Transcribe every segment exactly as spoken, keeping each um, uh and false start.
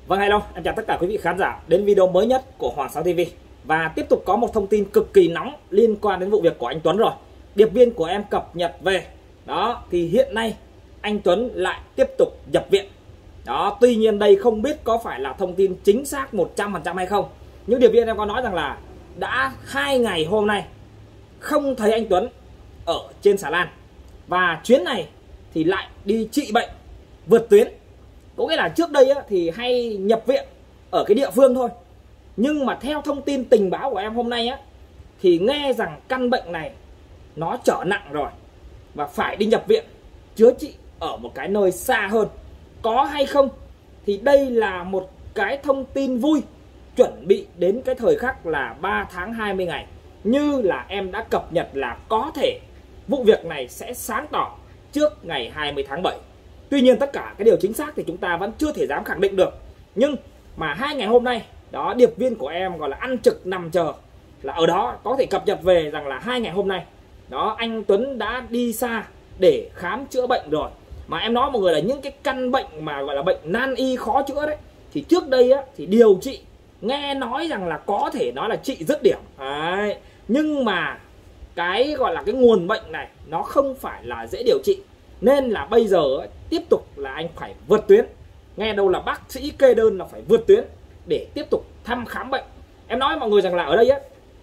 Vâng, hello, em chào tất cả quý vị khán giả đến video mới nhất của Hoàng Sáu ti vi. Và tiếp tục có một thông tin cực kỳ nóng liên quan đến vụ việc của anh Tuấn rồi. Điệp viên của em cập nhật về. Đó, thì hiện nay anh Tuấn lại tiếp tục nhập viện. Đó, tuy nhiên đây không biết có phải là thông tin chính xác một trăm phần trăm hay không. Nhưng điệp viên em có nói rằng là đã hai ngày hôm nay không thấy anh Tuấn ở trên xà lan. Và chuyến này thì lại đi trị bệnh vượt tuyến. Có nghĩa là trước đây á, thì hay nhập viện ở cái địa phương thôi. Nhưng mà theo thông tin tình báo của em hôm nay á, thì nghe rằng căn bệnh này nó trở nặng rồi và phải đi nhập viện chữa trị ở một cái nơi xa hơn. Có hay không thì đây là một cái thông tin vui chuẩn bị đến cái thời khắc là ba tháng hai mươi ngày. Như là em đã cập nhật là có thể vụ việc này sẽ sáng tỏ trước ngày hai mươi tháng bảy. Tuy nhiên tất cả cái điều chính xác thì chúng ta vẫn chưa thể dám khẳng định được. Nhưng mà hai ngày hôm nay đó, điệp viên của em gọi là ăn trực nằm chờ là ở đó có thể cập nhật về rằng là hai ngày hôm nay đó anh Tuấn đã đi xa để khám chữa bệnh rồi. Mà em nói mọi người là những cái căn bệnh mà gọi là bệnh nan y khó chữa đấy, thì trước đây á, thì điều trị nghe nói rằng là có thể nói là trị dứt điểm đấy. Nhưng mà cái gọi là cái nguồn bệnh này nó không phải là dễ điều trị, nên là bây giờ ấy, tiếp tục là anh phải vượt tuyến. Nghe đâu là bác sĩ kê đơn là phải vượt tuyến để tiếp tục thăm khám bệnh. Em nói mọi người rằng là ở đây ấy,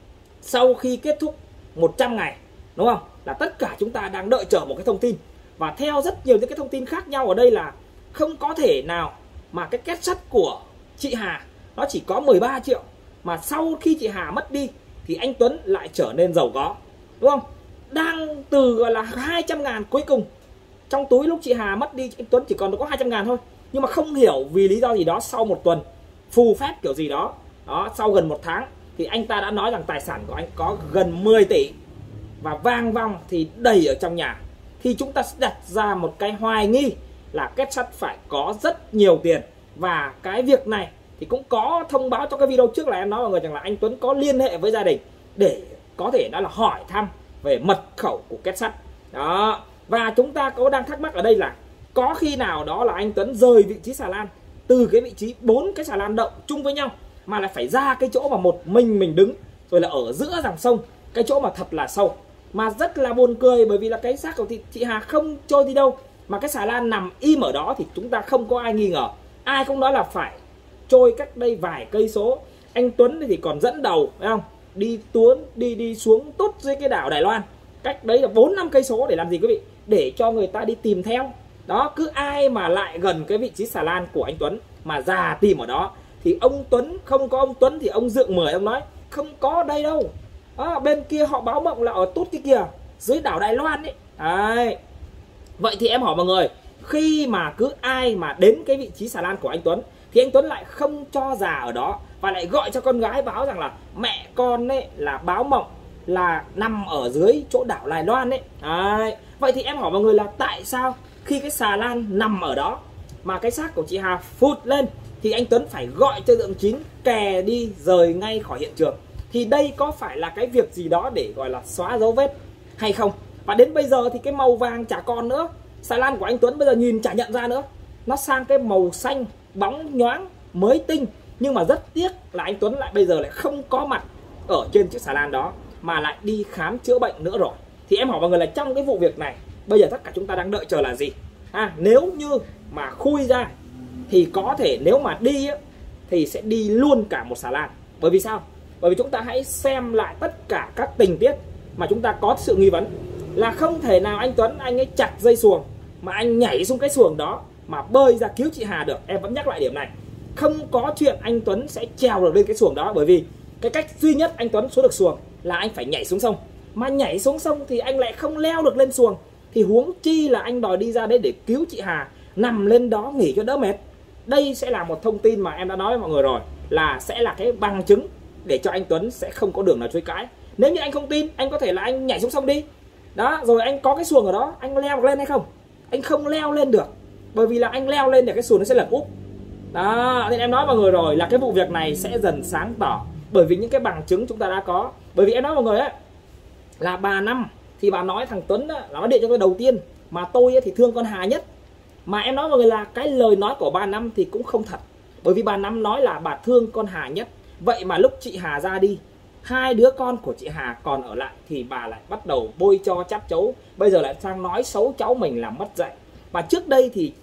sau khi kết thúc một trăm ngày, đúng không, là tất cả chúng ta đang đợi chờ một cái thông tin. Và theo rất nhiều những cái thông tin khác nhau ở đây là không có thể nào mà cái két sắt của chị Hà nó chỉ có mười ba triệu, mà sau khi chị Hà mất đi thì anh Tuấn lại trở nên giàu có, đúng không? Đang từ gọi là hai trăm ngàn cuối cùng trong túi lúc chị Hà mất đi, anh Tuấn chỉ còn có hai trăm ngàn thôi. Nhưng mà không hiểu vì lý do gì đó, sau một tuần phù phép kiểu gì đó, đó sau gần một tháng thì anh ta đã nói rằng tài sản của anh có gần mười tỷ và vang vong thì đầy ở trong nhà. Thì chúng ta sẽ đặt ra một cái hoài nghi là két sắt phải có rất nhiều tiền. Và cái việc này thì cũng có thông báo trong cái video trước là em nói mọi người rằng là anh Tuấn có liên hệ với gia đình để có thể đó là hỏi thăm về mật khẩu của két sắt đó. Và chúng ta có đang thắc mắc ở đây là có khi nào đó là anh Tuấn rời vị trí xà lan từ cái vị trí bốn cái xà lan đậu chung với nhau mà lại phải ra cái chỗ mà một mình mình đứng, rồi là ở giữa dòng sông, cái chỗ mà thật là sâu. Mà rất là buồn cười bởi vì là cái xác của chị Hà không trôi đi đâu, mà cái xà lan nằm im ở đó thì chúng ta không có ai nghi ngờ. Ai cũng nói là phải trôi cách đây vài cây số. Anh Tuấn thì còn dẫn đầu, phải không? Đi tuấn đi đi xuống tút dưới cái đảo Đài Loan, cách đấy là bốn năm cây số để làm gì quý vị? Để cho người ta đi tìm theo. Đó, cứ ai mà lại gần cái vị trí xà lan của anh Tuấn mà già tìm ở đó thì ông Tuấn, không có ông Tuấn thì ông Dượng Mười ông nói không có đây đâu. Đó, bên kia họ báo mộng là ở tút cái kia dưới đảo Đài Loan ấy. Đấy. Vậy thì em hỏi mọi người, khi mà cứ ai mà đến cái vị trí xà lan của anh Tuấn thì anh Tuấn lại không cho già ở đó và lại gọi cho con gái báo rằng là mẹ con ấy là báo mộng là nằm ở dưới chỗ đảo Đài Loan ấy. Đấy. Vậy thì em hỏi mọi người là tại sao khi cái xà lan nằm ở đó mà cái xác của chị Hà phụt lên thì anh Tuấn phải gọi cho Dượng Chín kè đi rời ngay khỏi hiện trường? Thì đây có phải là cái việc gì đó để gọi là xóa dấu vết hay không? Và đến bây giờ thì cái màu vàng chả còn nữa. Xà lan của anh Tuấn bây giờ nhìn chả nhận ra nữa. Nó sang cái màu xanh bóng nhoáng mới tinh. Nhưng mà rất tiếc là anh Tuấn lại bây giờ lại không có mặt ở trên chiếc xà lan đó, mà lại đi khám chữa bệnh nữa rồi. Thì em hỏi mọi người là trong cái vụ việc này bây giờ tất cả chúng ta đang đợi chờ là gì? À, nếu như mà khui ra thì có thể nếu mà đi ấy, thì sẽ đi luôn cả một xà lan. Bởi vì sao? Bởi vì chúng ta hãy xem lại tất cả các tình tiết mà chúng ta có sự nghi vấn là không thể nào anh Tuấn anh ấy chặt dây xuồng mà anh nhảy xuống cái xuồng đó mà bơi ra cứu chị Hà được. Em vẫn nhắc lại điểm này, không có chuyện anh Tuấn sẽ trèo được lên cái xuồng đó, bởi vì cái cách duy nhất anh Tuấn xuống được xuồng là anh phải nhảy xuống sông. Mà nhảy xuống sông thì anh lại không leo được lên xuồng, thì huống chi là anh đòi đi ra đấy để cứu chị Hà, nằm lên đó nghỉ cho đỡ mệt. Đây sẽ là một thông tin mà em đã nói với mọi người rồi, là sẽ là cái bằng chứng để cho anh Tuấn sẽ không có đường nào chối cãi. Nếu như anh không tin, anh có thể là anh nhảy xuống sông đi. Đó, rồi anh có cái xuồng ở đó, anh leo được lên hay không? Anh không leo lên được, bởi vì là anh leo lên thì cái xuồng nó sẽ lật úp. Đó, nên em nói mọi người rồi là cái vụ việc này sẽ dần sáng tỏ bởi vì những cái bằng chứng chúng ta đã có. Bởi vì em nói mọi người ấy, là bà Năm thì bà nói thằng Tuấn là nó điện cho tôi đầu tiên, mà tôi thì thương con Hà nhất. Mà em nói mọi người là cái lời nói của bà Năm thì cũng không thật. Bởi vì bà Năm nói là bà thương con Hà nhất. Vậy mà lúc chị Hà ra đi, hai đứa con của chị Hà còn ở lại thì bà lại bắt đầu bôi cho chắp chấu. Bây giờ lại sang nói xấu cháu mình là mất dạy. Và trước đây thì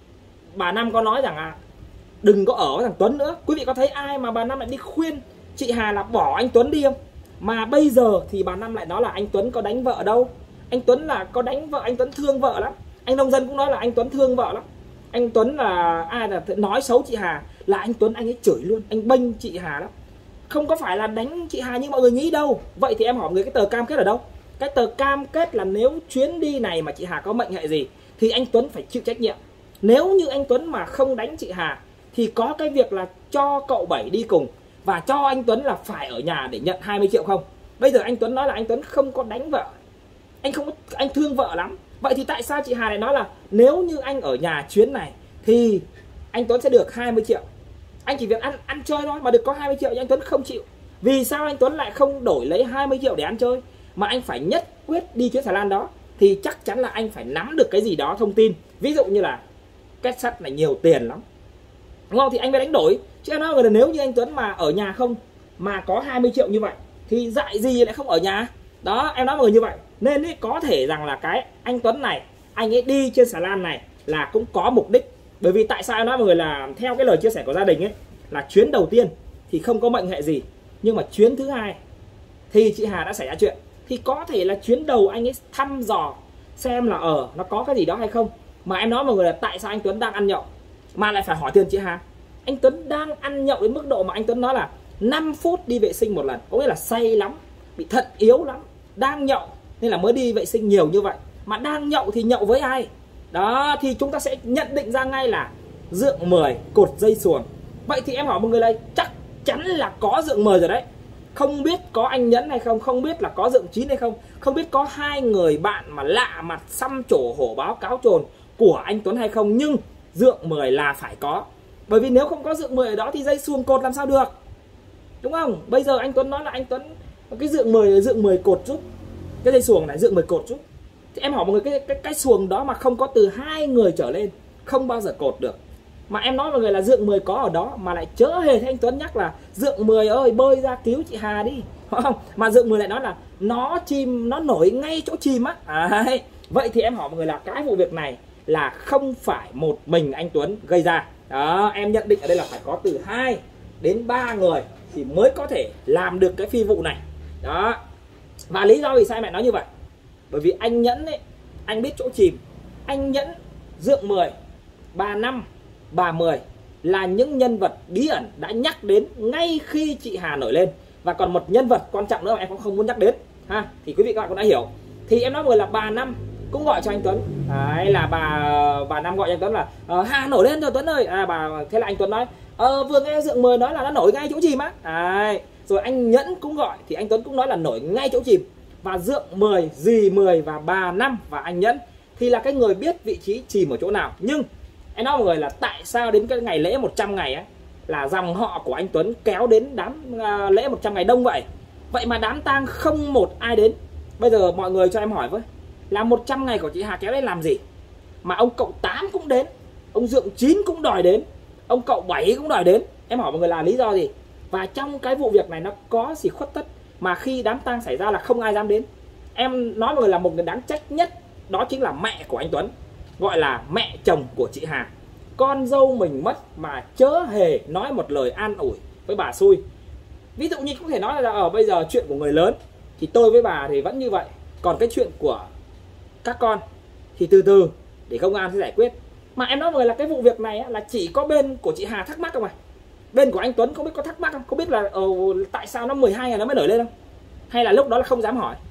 bà Năm có nói rằng à, đừng có ở với thằng Tuấn nữa. Quý vị có thấy ai mà bà Năm lại đi khuyên chị Hà là bỏ anh Tuấn đi không? Mà bây giờ thì bà Năm lại nói là anh Tuấn có đánh vợ đâu. Anh Tuấn là có đánh vợ, anh Tuấn thương vợ lắm. Anh nông dân cũng nói là anh Tuấn thương vợ lắm. Anh Tuấn là ai là nói xấu chị Hà là anh Tuấn anh ấy chửi luôn, anh bênh chị Hà lắm. Không có phải là đánh chị Hà như mọi người nghĩ đâu. Vậy thì em hỏi người cái tờ cam kết ở đâu? Cái tờ cam kết là nếu chuyến đi này mà chị Hà có mệnh hệ gì thì anh Tuấn phải chịu trách nhiệm. Nếu như anh Tuấn mà không đánh chị Hà thì có cái việc là cho cậu Bảy đi cùng và cho anh Tuấn là phải ở nhà để nhận hai mươi triệu không? Bây giờ anh Tuấn nói là anh Tuấn không có đánh vợ, anh không anh thương vợ lắm. Vậy thì tại sao chị Hà lại nói là nếu như anh ở nhà chuyến này thì anh Tuấn sẽ được hai mươi triệu. Anh chỉ việc ăn ăn chơi thôi mà được có hai mươi triệu, nhưng anh Tuấn không chịu. Vì sao anh Tuấn lại không đổi lấy hai mươi triệu để ăn chơi mà anh phải nhất quyết đi chuyến xà lan đó? Thì chắc chắn là anh phải nắm được cái gì đó thông tin. Ví dụ như là kết sắt này nhiều tiền lắm, đúng không? Thì anh mới đánh đổi. Chứ em nói là nếu như anh Tuấn mà ở nhà không mà có hai mươi triệu như vậy thì dại gì lại không ở nhà. Đó, em nói mọi người như vậy. Nên ý, có thể rằng là cái anh Tuấn này, anh ấy đi trên xà lan này là cũng có mục đích. Bởi vì tại sao em nói mọi người là theo cái lời chia sẻ của gia đình ấy, là chuyến đầu tiên thì không có mệnh hệ gì, nhưng mà chuyến thứ hai thì chị Hà đã xảy ra chuyện. Thì có thể là chuyến đầu anh ấy thăm dò xem là ở nó có cái gì đó hay không. Mà em nói mọi người là tại sao anh Tuấn đang ăn nhậu mà lại phải hỏi tiền chị Hà? Anh Tuấn đang ăn nhậu đến mức độ mà anh Tuấn nói là năm phút đi vệ sinh một lần, có nghĩa là say lắm, bị thận yếu lắm, đang nhậu nên là mới đi vệ sinh nhiều như vậy. Mà đang nhậu thì nhậu với ai? Đó, thì chúng ta sẽ nhận định ra ngay là rượu mười cột dây xuồng. Vậy thì em hỏi một người này, chắc chắn là có rượu mười rồi đấy. Không biết có anh Nhẫn hay không, không biết là có rượu chín hay không, không biết có hai người bạn mà lạ mặt xăm trổ hổ báo cáo trồn của anh Tuấn hay không, nhưng rượu mười là phải có. Bởi vì nếu không có rượu mười ở đó thì dây xuồng cột làm sao được, đúng không? Bây giờ anh Tuấn nói là anh Tuấn cái rượu mười rượu mười cột giúp cái dây xuồng này, rượu mười cột giúp. Thì em hỏi mọi người cái cái cái xuồng đó mà không có từ hai người trở lên không bao giờ cột được. Mà em nói mọi người là rượu mười có ở đó mà lại chớ hề thấy anh Tuấn nhắc là rượu mười ơi bơi ra cứu chị Hà đi, không? Mà rượu mười lại nói là nó chìm, nó nổi ngay chỗ chìm á. À, vậy thì em hỏi mọi người là cái vụ việc này là không phải một mình anh Tuấn gây ra. Đó, em nhận định ở đây là phải có từ hai đến ba người thì mới có thể làm được cái phi vụ này. Đó. Và lý do vì sao mẹ nói như vậy? Bởi vì anh Nhẫn ấy, anh biết chỗ chìm. Anh Nhẫn, rượu mười, bà Năm, bà Mười là những nhân vật bí ẩn đã nhắc đến ngay khi chị Hà nổi lên. Và còn một nhân vật quan trọng nữa mà em cũng không muốn nhắc đến ha, thì quý vị các bạn cũng đã hiểu. Thì em nói người là bà Năm cũng gọi cho anh Tuấn. Đấy là bà bà Năm gọi cho anh Tuấn là ờ, Hà nổi lên rồi Tuấn ơi. À, bà thế là anh Tuấn nói ờ, vừa nghe rượu mười nói là nó nổi ngay chỗ chìm á. Đấy. Rồi anh Nhẫn cũng gọi thì anh Tuấn cũng nói là nổi ngay chỗ chìm. Và rượu mười, dì mười và bà Năm và anh Nhẫn thì là cái người biết vị trí chìm ở chỗ nào. Nhưng em nói mọi người là tại sao đến cái ngày lễ một trăm ngày ấy là dòng họ của anh Tuấn kéo đến đám uh, lễ một trăm ngày đông vậy. Vậy mà đám tang không một ai đến. Bây giờ mọi người cho em hỏi với, là một trăm ngày của chị Hà kéo đến làm gì? Mà ông cậu Tám cũng đến, ông Dượng Chín cũng đòi đến, ông cậu Bảy cũng đòi đến. Em hỏi mọi người là lý do gì? Và trong cái vụ việc này nó có gì khuất tất mà khi đám tang xảy ra là không ai dám đến? Em nói mọi người là một người đáng trách nhất đó chính là mẹ của anh Tuấn, gọi là mẹ chồng của chị Hà. Con dâu mình mất mà chớ hề nói một lời an ủi với bà xui. Ví dụ như có thể nói là ở bây giờ chuyện của người lớn thì tôi với bà thì vẫn như vậy, còn cái chuyện của các con thì từ từ để công an sẽ giải quyết. Mà em nói mọi người là cái vụ việc này là chỉ có bên của chị Hà thắc mắc không à? Bên của anh Tuấn không biết có thắc mắc không? Không biết là uh, tại sao nó mười hai ngày nó mới nổi lên không? Hay là lúc đó là không dám hỏi?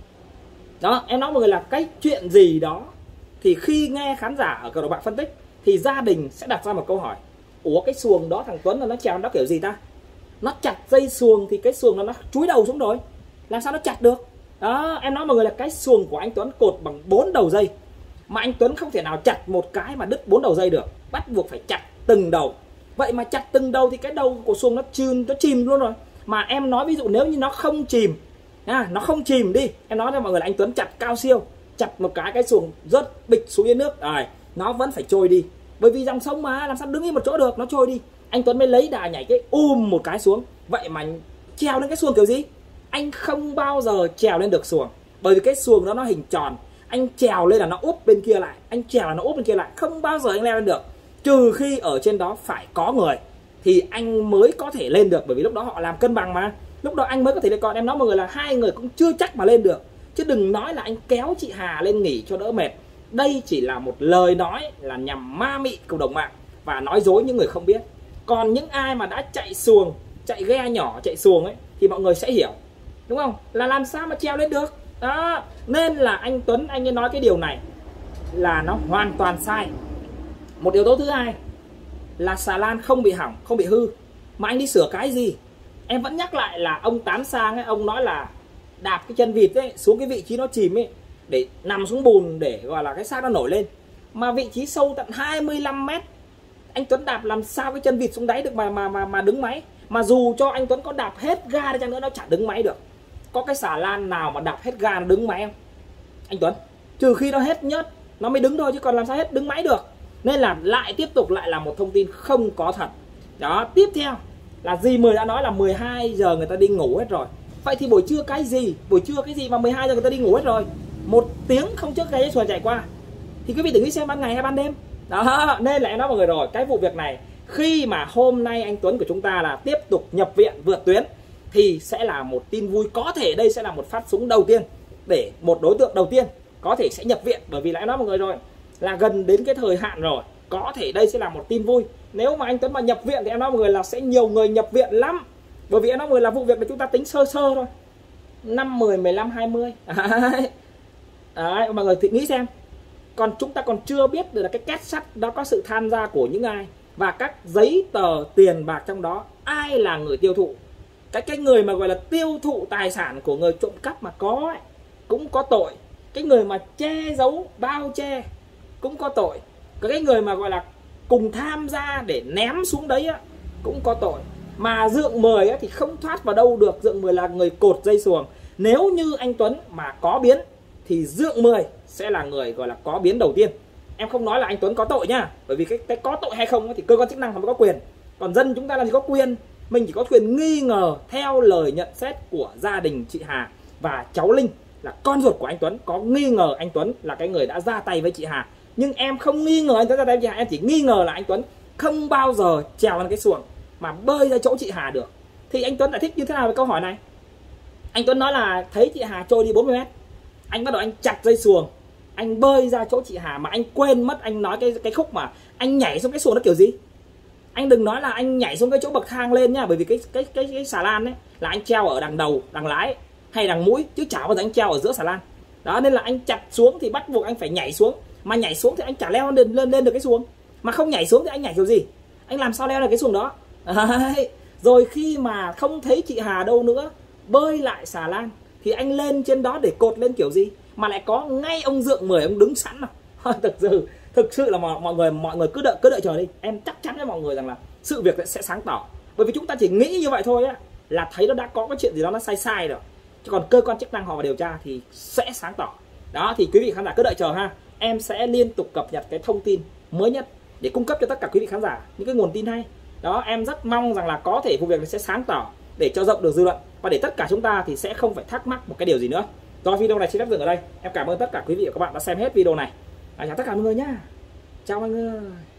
Đó, em nói mọi người là cái chuyện gì đó thì khi nghe khán giả ở cộng đồng bạn phân tích thì gia đình sẽ đặt ra một câu hỏi: ủa cái xuồng đó thằng Tuấn là nó trèo nó kiểu gì ta? Nó chặt dây xuồng thì cái xuồng nó, nó chúi đầu xuống rồi, làm sao nó chặt được? Đó, em nói mọi người là cái xuồng của anh Tuấn cột bằng bốn đầu dây, mà anh Tuấn không thể nào chặt một cái mà đứt bốn đầu dây được, bắt buộc phải chặt từng đầu. Vậy mà chặt từng đầu thì cái đầu của xuồng nó chìm, nó chìm luôn rồi. Mà em nói ví dụ nếu như nó không chìm, à, nó không chìm đi, em nói cho mọi người là anh Tuấn chặt cao siêu, chặt một cái cái xuồng rớt bịch xuống dưới nước, rồi nó vẫn phải trôi đi. Bởi vì dòng sông mà làm sao đứng yên một chỗ được, nó trôi đi. Anh Tuấn mới lấy đà nhảy cái um một cái xuống. Vậy mà trèo lên cái xuồng kiểu gì? Anh không bao giờ trèo lên được xuồng, bởi vì cái xuồng đó nó hình tròn. Anh trèo lên là nó úp bên kia lại, anh trèo là nó úp bên kia lại, không bao giờ anh leo lên được. Trừ khi ở trên đó phải có người thì anh mới có thể lên được, bởi vì lúc đó họ làm cân bằng mà. Lúc đó anh mới có thể lên. Còn em nói mọi người là hai người cũng chưa chắc mà lên được, chứ đừng nói là anh kéo chị Hà lên nghỉ cho đỡ mệt. Đây chỉ là một lời nói là nhằm ma mị cộng đồng mạng và nói dối những người không biết. Còn những ai mà đã chạy xuồng, chạy ghe nhỏ, chạy xuồng ấy thì mọi người sẽ hiểu, đúng không? Là làm sao mà trèo lên được. Đó, nên là anh Tuấn anh ấy nói cái điều này là nó hoàn toàn sai. Một yếu tố thứ hai là xà lan không bị hỏng, không bị hư, mà anh đi sửa cái gì? Em vẫn nhắc lại là ông Tám Sang ấy, ông nói là đạp cái chân vịt ấy xuống cái vị trí nó chìm ấy để nằm xuống bùn để gọi là cái xác nó nổi lên. Mà vị trí sâu tận hai mươi lăm mét, anh Tuấn đạp làm sao cái chân vịt xuống đáy được mà mà mà mà đứng máy? Mà dù cho anh Tuấn có đạp hết ga đi chăng nữa nó chả đứng máy được. Có cái xà lan nào mà đạp hết ga nó đứng máy không anh Tuấn? Trừ khi nó hết nhớt nó mới đứng thôi, chứ còn làm sao hết đứng máy được. Nên là lại tiếp tục lại là một thông tin không có thật. Đó, tiếp theo là dì Mười đã nói là mười hai giờ người ta đi ngủ hết rồi. Vậy thì buổi trưa cái gì? Buổi trưa cái gì mà mười hai giờ người ta đi ngủ hết rồi? Một tiếng không trước cái xuồng chạy qua. Thì quý vị thử nghĩ xem ban ngày hay ban đêm. Đó, nên là em nói mọi người rồi, cái vụ việc này khi mà hôm nay anh Tuấn của chúng ta là tiếp tục nhập viện vượt tuyến thì sẽ là một tin vui. Có thể đây sẽ là một phát súng đầu tiên để một đối tượng đầu tiên có thể sẽ nhập viện. Bởi vì là em nói mọi người rồi, là gần đến cái thời hạn rồi, có thể đây sẽ là một tin vui. Nếu mà anh Tuấn mà nhập viện thì em nói mọi người là sẽ nhiều người nhập viện lắm. Bởi vì em nói mọi người là vụ việc mà chúng ta tính sơ sơ thôi, năm, mười, mười lăm, hai mươi. Đấy. Đấy, mọi người thì nghĩ xem. Còn chúng ta còn chưa biết được là cái két sắt đó có sự tham gia của những ai, và các giấy tờ tiền bạc trong đó ai là người tiêu thụ. Cái cái người mà gọi là tiêu thụ tài sản của người trộm cắp mà có ấy, cũng có tội. Cái người mà che giấu, bao che cũng có tội. Cái người mà gọi là cùng tham gia để ném xuống đấy á, cũng có tội. Mà Dượng Mười á, thì không thoát vào đâu được. Dượng Mười là người cột dây xuồng. Nếu như anh Tuấn mà có biến thì Dượng Mười sẽ là người gọi là có biến đầu tiên. Em không nói là anh Tuấn có tội nhá, bởi vì cái, cái có tội hay không thì cơ quan chức năng mới có quyền. Còn dân chúng ta làm gì có quyền. Mình chỉ có quyền nghi ngờ theo lời nhận xét của gia đình chị Hà và cháu Linh là con ruột của anh Tuấn, có nghi ngờ anh Tuấn là cái người đã ra tay với chị Hà. Nhưng em không nghi ngờ anh Tuấn ra tay với chị Hà, em chỉ nghi ngờ là anh Tuấn không bao giờ trèo lên cái xuồng mà bơi ra chỗ chị Hà được. Thì anh Tuấn giải thích như thế nào về câu hỏi này? Anh Tuấn nói là thấy chị Hà trôi đi bốn mươi mét, anh bắt đầu anh chặt dây xuồng, anh bơi ra chỗ chị Hà, mà anh quên mất anh nói cái cái khúc mà anh nhảy xuống cái xuồng nó kiểu gì. Anh đừng nói là anh nhảy xuống cái chỗ bậc thang lên nhá, bởi vì cái cái cái cái xà lan ấy là anh treo ở đằng đầu, đằng lái hay đằng mũi, chứ chả bao giờ anh treo ở giữa xà lan. Đó, nên là anh chặt xuống thì bắt buộc anh phải nhảy xuống, mà nhảy xuống thì anh chả leo lên lên lên được cái xuồng. Mà không nhảy xuống thì anh nhảy kiểu gì? Anh làm sao leo được cái xuồng đó? Đấy. Rồi khi mà không thấy chị Hà đâu nữa, bơi lại xà lan thì anh lên trên đó để cột lên kiểu gì? Mà lại có ngay ông Dượng Mười ông đứng sẵn nào. Thực sự thực sự là mọi, mọi người mọi người cứ đợi cứ đợi chờ đi. Em chắc chắn với mọi người rằng là sự việc sẽ sáng tỏ. Bởi vì chúng ta chỉ nghĩ như vậy thôi á, là thấy nó đã có cái chuyện gì đó nó sai sai rồi. Chứ còn cơ quan chức năng họ vào điều tra thì sẽ sáng tỏ. Đó, thì quý vị khán giả cứ đợi chờ ha. Em sẽ liên tục cập nhật cái thông tin mới nhất để cung cấp cho tất cả quý vị khán giả những cái nguồn tin hay. Đó, em rất mong rằng là có thể vụ việc này sẽ sáng tỏ để cho rộng được dư luận, và để tất cả chúng ta thì sẽ không phải thắc mắc một cái điều gì nữa. Rồi, video này xin phép dừng ở đây. Em cảm ơn tất cả quý vị và các bạn đã xem hết video này. À, chào tất cả mọi người nhá. Chào mọi người.